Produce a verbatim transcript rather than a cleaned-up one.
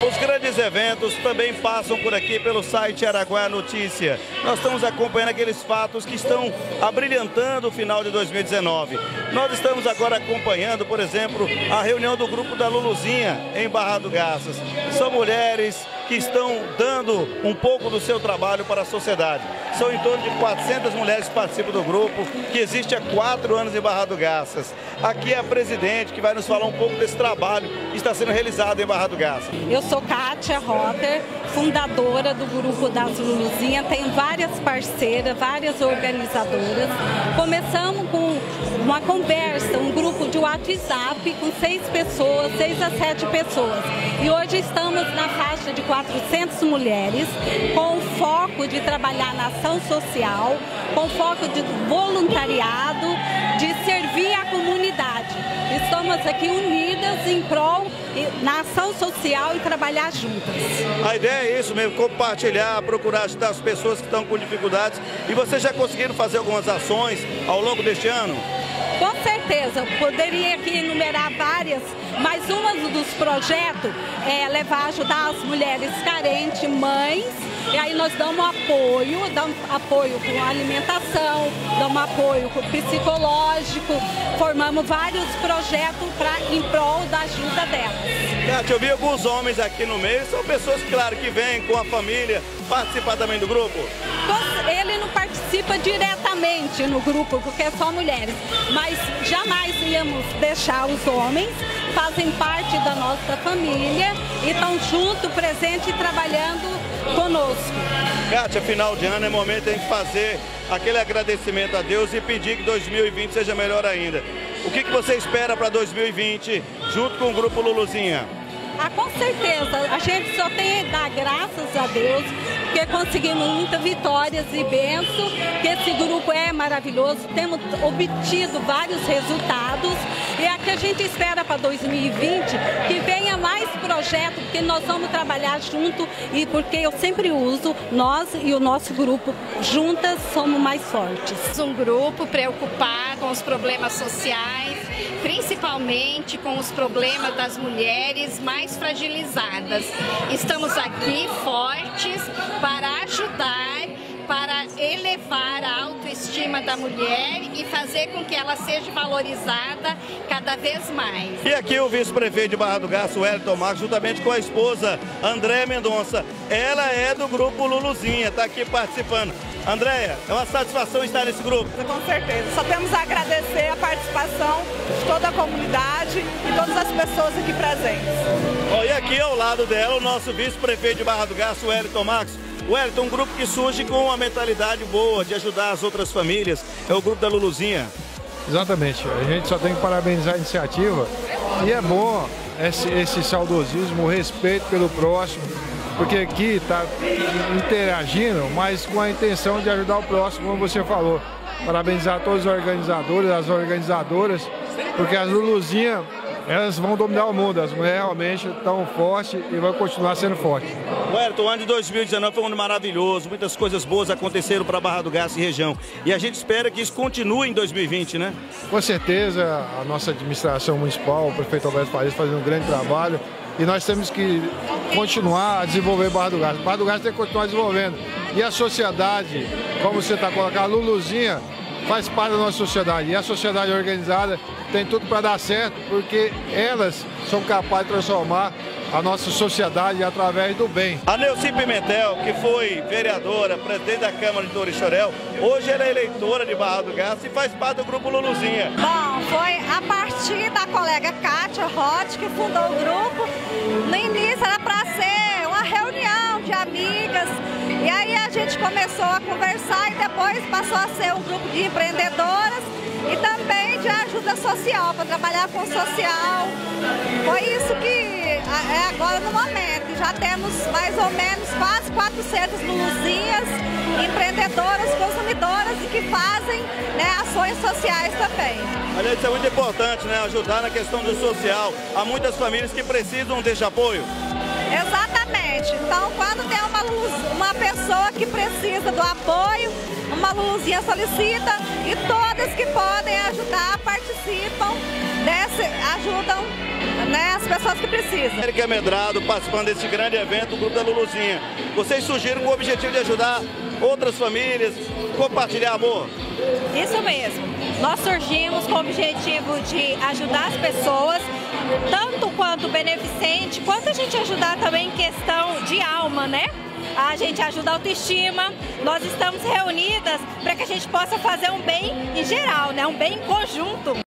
Os grandes eventos também passam por aqui pelo site Araguaia Notícia. Nós estamos acompanhando aqueles fatos que estão abrilhantando o final de dois mil e dezenove. Nós estamos agora acompanhando, por exemplo, a reunião do grupo da Luluzinha em Barra do Garças. São mulheres que estão dando um pouco do seu trabalho para a sociedade. São em torno de quatrocentas mulheres que participam do grupo, que existe há quatro anos em Barra do Garças. Aqui é a presidente que vai nos falar um pouco desse trabalho que está sendo realizado em Barra do Garças. Eu sou Kátia Rotter, fundadora do grupo das Luluzinha. Tenho várias parceiras, várias organizadoras. Começamos com uma conversa, um grupo de WhatsApp com seis pessoas, seis a sete pessoas. E hoje estamos na faixa de quatrocentas mulheres, com o foco de trabalhar na ação social, com foco de voluntariado, de servir a comunidade. Estamos aqui unidas em prol na ação social e trabalhar juntas. A ideia é isso mesmo, compartilhar, procurar ajudar as pessoas que estão com dificuldades. E vocês já conseguiram fazer algumas ações ao longo deste ano? Com certeza, poderia aqui enumerar várias, mas um dos projetos é levar, ajudar as mulheres carentes, mães, e aí nós damos apoio, damos apoio com alimentação, damos apoio com psicológico, formamos vários projetos pra, em prol da ajuda delas. Kátia, eu vi alguns homens aqui no meio, são pessoas, claro, que vêm com a família participar também do grupo? Ele não participa diretamente no grupo, porque é só mulheres, mas jamais íamos deixar os homens, fazem parte da nossa família e estão junto, presente e trabalhando conosco. Kátia, final de ano é momento de fazer aquele agradecimento a Deus e pedir que dois mil e vinte seja melhor ainda. O que, que você espera para dois mil e vinte junto com o grupo Luluzinha? Ah, com certeza, a gente só tem a dar graças a Deus, porque conseguimos muitas vitórias e bênçãos, que esse grupo é maravilhoso, temos obtido vários resultados, e é que a gente espera para dois mil e vinte que venha mais projetos, porque nós vamos trabalhar junto, e porque eu sempre uso, nós e o nosso grupo, juntas somos mais fortes. Um grupo preocupado com os problemas sociais, principalmente com os problemas das mulheres mais fragilizadas. Estamos aqui fortes para ajudar, para elevar a autoestima da mulher e fazer com que ela seja valorizada cada vez mais. E aqui o vice-prefeito de Barra do Garças, Wellington Marques, juntamente com a esposa Andréia Mendonça. Ela é do grupo Luluzinha, está aqui participando. Andréia, é uma satisfação estar nesse grupo? Com certeza. Só temos a agradecer a participação de toda a comunidade e todas as pessoas aqui presentes. Oh, e aqui ao lado dela, o nosso vice-prefeito de Barra do Garças, Wellington Marques. Wellington, um grupo que surge com uma mentalidade boa de ajudar as outras famílias, é o grupo da Luluzinha. Exatamente, a gente só tem que parabenizar a iniciativa e é bom esse, esse saudosismo, o respeito pelo próximo, porque aqui está interagindo, mas com a intenção de ajudar o próximo, como você falou. Parabenizar todos os organizadores, as organizadoras, porque as Luluzinha, elas vão dominar o mundo, as mulheres realmente estão fortes e vão continuar sendo fortes. Wellington, o ano de dois mil e dezenove foi um ano maravilhoso, muitas coisas boas aconteceram para Barra do Garças e região. E a gente espera que isso continue em dois mil e vinte, né? Com certeza, a nossa administração municipal, o prefeito Alberto Farias, fazendo um grande trabalho. E nós temos que continuar a desenvolver Barra do Garças. Barra do Garças tem que continuar desenvolvendo. E a sociedade, como você está colocando, a Luluzinha faz parte da nossa sociedade. E a sociedade organizada tem tudo para dar certo, porque elas são capazes de transformar a nossa sociedade através do bem. A Neuci Pimentel, que foi vereadora, presidente da Câmara de Torixoréu, hoje ela é eleitora de Barra do Garças e faz parte do grupo Luluzinha. Bom, foi a partir da colega Kátia Roth que fundou o grupo. No início era para ser uma reunião de amigas, e aí a gente começou a conversar e depois passou a ser um grupo de empreendedoras e também de ajuda social, para trabalhar com o social. Foi isso que é agora no momento. Já temos mais ou menos quase quatrocentas Luluzinhas, empreendedoras, consumidoras e que fazem, né, ações sociais também. Aliás, isso é muito importante, né? Ajudar na questão do social. Há muitas famílias que precisam desse apoio. Exatamente. Então, quando tem uma, luz, uma pessoa que precisa do apoio, uma Luluzinha solicita e todas que podem ajudar participam, desse, ajudam né, as pessoas que precisam. Érica Medrado participando desse grande evento, o Grupo da Luluzinha. Vocês surgiram com o objetivo de ajudar outras famílias, compartilhar amor? Isso mesmo. Nós surgimos com o objetivo de ajudar as pessoas, tanto quanto beneficente, quanto a gente ajudar também em questão de alma, né? A gente ajuda a autoestima, nós estamos reunidas para que a gente possa fazer um bem em geral, né? Um bem em conjunto.